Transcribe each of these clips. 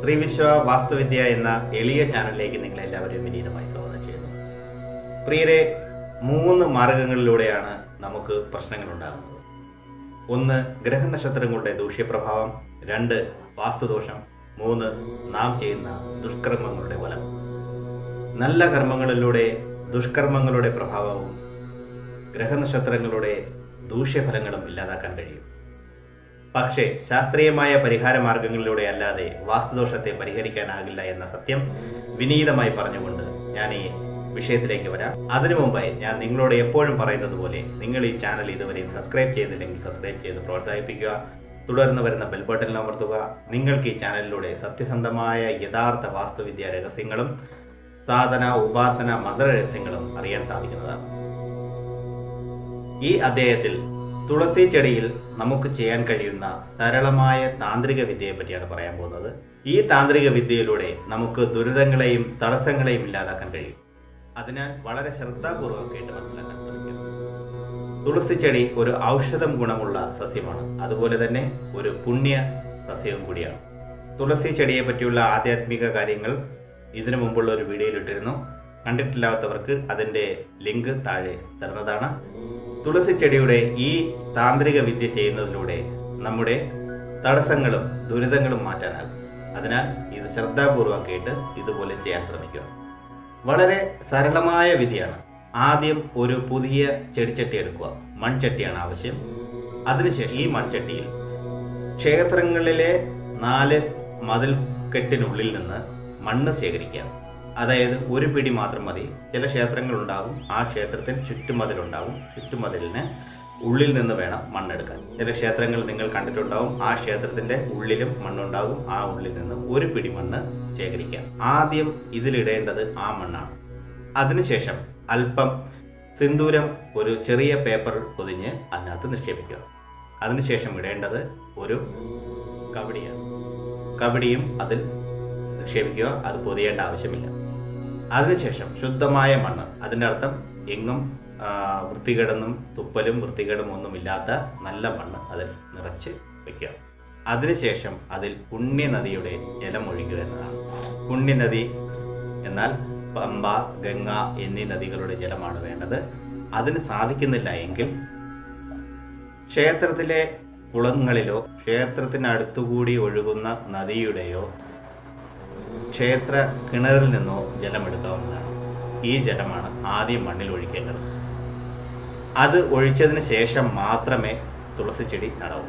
ശ്രീവിശ്വ വാസ്തുവിദ്യ എന്ന എളിയ ചാനലിലേക്ക് നിങ്ങളെല്ലാവരെയും വിനീതമായി സ്വാഗതം ചെയ്യുന്നു. പ്രിയരെ, 3 മാർഗങ്ങളിലൂടെയാണ് നമുക്ക് പ്രശ്നങ്ങൾ ഉണ്ടാകുന്നത്. 1. ഗ്രഹനക്ഷത്രങ്ങളുടെ ദൂഷ്യപ്രഭാവം, 2. വാസ്തുദോഷം, 3. നാം ചെയ്യുന്ന ദുഷ്കർമ്മങ്ങളുടെ ഫലം. നല്ല കർമ്മങ്ങളിലൂടെ ദുഷ്കർമ്മങ്ങളുടെ പ്രഭാവവും ഗ്രഹനക്ഷത്രങ്ങളുടെ ദൂഷ്യഫലങ്ങളും ഇല്ലാതാക്കാൻ കഴിയും. പക്ഷേ ശാസ്ത്രീയമായ പരിഹാര മാർഗങ്ങളിലൂടെ അല്ലാതെ വാസ്തുദോഷത്തെ പരിഹരിക്കാനാകില്ല എന്ന സത്യം വിനീതമായി പറഞ്ഞുകൊണ്ട് ഞാൻ ഈ വിഷയത്തിലേക്ക് വരാം. അതിനു മുമ്പായി ഞാൻ നിങ്ങളോട് എപ്പോഴും പറയുന്നത് പോലെ നിങ്ങൾ ഈ ചാനൽ ഇതുവരെയും സബ്സ്ക്രൈബ് ചെയ്തില്ലെങ്കിൽ സബ്സ്ക്രൈബ് ചെയ്ത് പ്രോത്സാഹിപ്പിക്കുക. തുടർന്ന് വരുന്ന ബെൽ ബട്ടൺ അമർത്തുക. നിങ്ങൾക്ക് ഈ ചാനലിലൂടെ സത്യസന്ധമായ യഥാർത്ഥ വാസ്തുവിദ്യ രഹസ്യങ്ങളും സാധന, ഉപാസന, മന്ത്രരഹസ്യങ്ങളും അറിയാൻ സാധിക്കുന്നതാണ്. ഈ അധ്യായത്തിൽ തുളസി ചെടിയിൽ നമുക്ക് ചെയ്യാൻ കഴിയുന്ന സരളമായ താന്ത്രിക വിദ്യയെ പറ്റിയാണ് പറയാൻ പോകുന്നത്. ഈ താന്ത്രിക വിദ്യയിലൂടെ നമുക്ക് ദുരിതങ്ങളെയും തടസ്സങ്ങളെയും ഇല്ലാതാക്കാൻ കഴിയും. അതിനാൽ വളരെ ശ്രദ്ധാപൂർവ്വം കേട്ട് മനസ്സിലാക്കാൻ ശ്രമിക്കുക. തുളസി ചെടി ഒരു ഔഷധം ഗുണമുള്ള സസ്യമാണ്. അതുപോലെ തന്നെ ഒരു പുണ്യ സസ്യവും കൂടിയാണ്. തുളസി ചെടിയെ പറ്റിയുള്ള ആധ്യാത്മിക കാര്യങ്ങൾ ഇതിനു മുമ്പുള്ള ഒരു വീഡിയോയിൽ ഇട്ടിരുന്നു. കണ്ടിട്ടില്ലാത്തവർക്ക് അതിൻ്റെ ലിങ്ക് താഴെ തരുന്നതാണ്. തുളസി ചെടിയുടെ ഈ താന്ത്രിക വിദ്യ ചെയ്യുന്നതിലൂടെ നമ്മുടെ തടസ്സങ്ങളും ദുരിതങ്ങളും മാറ്റാനാകും. അതിനാൽ ഇത് ശ്രദ്ധാപൂർവം കേട്ട് ഇതുപോലെ ചെയ്യാൻ ശ്രമിക്കുക. വളരെ സരളമായ വിധിയാണ്. ആദ്യം ഒരു പുതിയ ചെടിച്ചട്ടി എടുക്കുക. മൺചട്ടിയാണ് ആവശ്യം. അതിനുശേഷം ഈ മൺചട്ടിയിൽ ക്ഷേത്രങ്ങളിലെ 4 മതിൽക്കെട്ടിനുള്ളിൽ നിന്ന് മണ്ണ് ശേഖരിക്കുക. അതായത് ഒരു പിടി മാത്രം മതി. ചില ക്ഷേത്രങ്ങളുണ്ടാകും, ആ ക്ഷേത്രത്തിൽ ചുറ്റുമതിലുണ്ടാകും. ചുറ്റുമതിലിന് ഉള്ളിൽ നിന്ന് വേണം മണ്ണെടുക്കാൻ. ചില ക്ഷേത്രങ്ങൾ നിങ്ങൾ കണ്ടിട്ടുണ്ടാവും, ആ ക്ഷേത്രത്തിൻ്റെ ഉള്ളിലും മണ്ണുണ്ടാകും. ആ ഉള്ളിൽ നിന്ന് ഒരു പിടി മണ്ണ് ശേഖരിക്കാം. ആദ്യം ഇതിലിടേണ്ടത് ആ മണ്ണാണ്. അതിനുശേഷം അല്പം സിന്ദൂരം ഒരു ചെറിയ പേപ്പർ പൊതിഞ്ഞ് അതിനകത്ത് നിക്ഷേപിക്കുക. അതിനുശേഷം ഇടേണ്ടത് ഒരു കവടിയാണ്. കവടിയും അതിൽ നിക്ഷേപിക്കുക. അത് പൊതിയേണ്ട ആവശ്യമില്ല. അതിനുശേഷം ശുദ്ധമായ മണ്ണ്, അതിൻ്റെ അർത്ഥം എങ്ങും വൃത്തികേടൊന്നും തുപ്പലും വൃത്തികേടും ഒന്നുമില്ലാത്ത നല്ല മണ്ണ് അതിൽ നിറച്ച് വയ്ക്കുക. അതിനുശേഷം അതിൽ പുണ്യനദിയുടെ ജലം ഒഴിക്കുക എന്നതാണ്. പുണ്യനദി എന്നാൽ പമ്പ, ഗംഗ എന്നീ നദികളുടെ ജലമാണ് വേണ്ടത്. അതിന് സാധിക്കുന്നില്ല എങ്കിൽ ക്ഷേത്രത്തിലെ കുളങ്ങളിലോ ക്ഷേത്രത്തിനടുത്തുകൂടി ഒഴുകുന്ന നദിയുടെയോ ക്ഷേത്ര കിണറിൽ നിന്നോ ജലമെടുക്കാവുന്നതാണ്. ഈ ജലമാണ് ആദ്യം മണ്ണിൽ ഒഴിക്കേണ്ടത്. അത് ഒഴിച്ചതിന് ശേഷം മാത്രമേ തുളസി ചെടി നടാവൂ.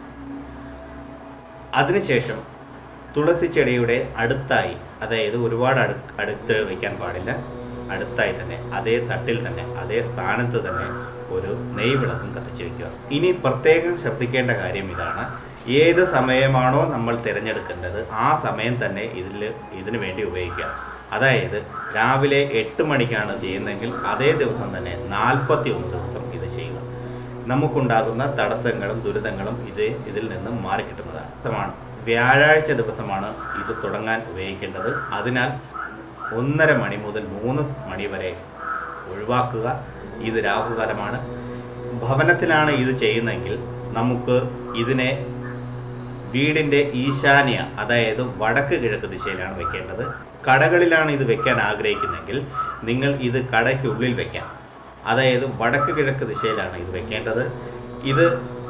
അതിനുശേഷം തുളസി ചെടിയുടെ അടുത്തായി, അതായത് ഒരുപാട് അടുത്ത് വയ്ക്കാൻ പാടില്ല, അടുത്തായി തന്നെ അതേ തട്ടിൽ തന്നെ അതേ സ്ഥാനത്ത് തന്നെ ഒരു നെയ്വിളക്കും കത്തിച്ച് വയ്ക്കുക. ഇനി പ്രത്യേകം ശ്രദ്ധിക്കേണ്ട കാര്യം ഇതാണ്. ഏത് സമയമാണോ നമ്മൾ തിരഞ്ഞെടുക്കേണ്ടത് ആ സമയം തന്നെ ഇതിനു വേണ്ടി ഉപയോഗിക്കുക. അതായത് രാവിലെ 8 മണിക്കാണ് ചെയ്യുന്നതെങ്കിൽ അതേ ദിവസം തന്നെ 41 ദിവസം ഇത് ചെയ്യുക. നമുക്കുണ്ടാകുന്ന തടസ്സങ്ങളും ദുരിതങ്ങളും ഇതിൽ നിന്നും മാറിക്കിട്ടുന്നതാണ്. വ്യാഴാഴ്ച ദിവസമാണ് ഇത് തുടങ്ങാൻ ഉപയോഗിക്കേണ്ടത്. അതിനാൽ 1:30 മണി മുതൽ 3 മണി വരെ ഒഴിവാക്കുക. ഇത് രാഹുകാലമാണ്. ഭവനത്തിലാണ് ഇത് ചെയ്യുന്നതെങ്കിൽ നമുക്ക് ഇതിനെ വീടിൻ്റെ ഈശാന്യ, അതായത് വടക്ക് കിഴക്ക് ദിശയിലാണ് വെക്കേണ്ടത്. കടകളിലാണ് ഇത് വെക്കാൻ ആഗ്രഹിക്കുന്നതെങ്കിൽ നിങ്ങൾ ഇത് കടയ്ക്കുള്ളിൽ വെക്കാം. അതായത് വടക്ക് കിഴക്ക് ദിശയിലാണ് ഇത് വെക്കേണ്ടത്. ഇത്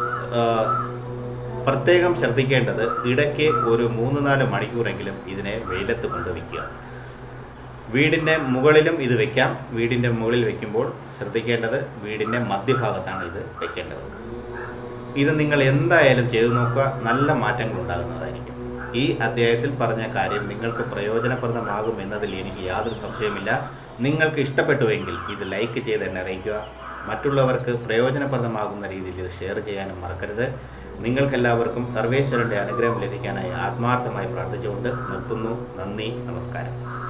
പ്രത്യേകം ശ്രദ്ധിക്കേണ്ടത്, ഇടയ്ക്ക് ഒരു 3-4 മണിക്കൂറെങ്കിലും ഇതിനെ വെയിലത്ത് കൊണ്ട് വയ്ക്കുക. വീടിൻ്റെ മുകളിലും ഇത് വെക്കാം. വീടിൻ്റെ മുകളിൽ വയ്ക്കുമ്പോൾ ശ്രദ്ധിക്കേണ്ടത് വീടിൻ്റെ മധ്യഭാഗത്താണ് ഇത് വെക്കേണ്ടത്. ഇത് നിങ്ങൾ എന്തായാലും ചെയ്തു നോക്കുക. നല്ല മാറ്റങ്ങൾ ഉണ്ടാകുന്നതായിരിക്കും. ഈ അധ്യായത്തിൽ പറഞ്ഞ കാര്യം നിങ്ങൾക്ക് പ്രയോജനപ്രദമാകും എന്നതിൽ എനിക്ക് യാതൊരു സംശയമില്ല. നിങ്ങൾക്ക് ഇഷ്ടപ്പെട്ടുവെങ്കിൽ ഇത് ലൈക്ക് ചെയ്ത് എന്നെ അറിയിക്കുക. മറ്റുള്ളവർക്ക് പ്രയോജനപ്രദമാകുന്ന രീതിയിൽ ഇത് ഷെയർ ചെയ്യാനും മറക്കരുത്. നിങ്ങൾക്കെല്ലാവർക്കും സർവേശ്വരൻ്റെ അനുഗ്രഹം ലഭിക്കാനായി ആത്മാർത്ഥമായി പ്രാർത്ഥിച്ചുകൊണ്ട് നിർത്തുന്നു. നന്ദി, നമസ്കാരം.